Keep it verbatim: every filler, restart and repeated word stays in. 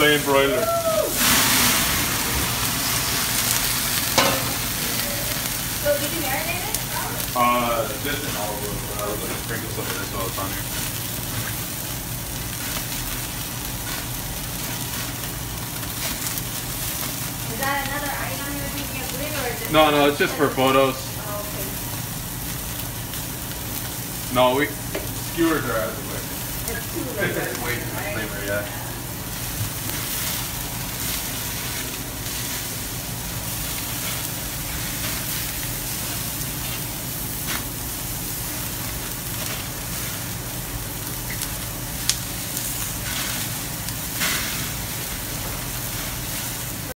plain broiler. So did you marinate it? Uh, just in olive oil. I was gonna sprinkle some of this while it's on here. Is that another item you're thinking of doing, or is it? No, no, it's just for photos. Oh, okay. No, we skewers are out of the way. It's too It's late. way too much flavor, yeah.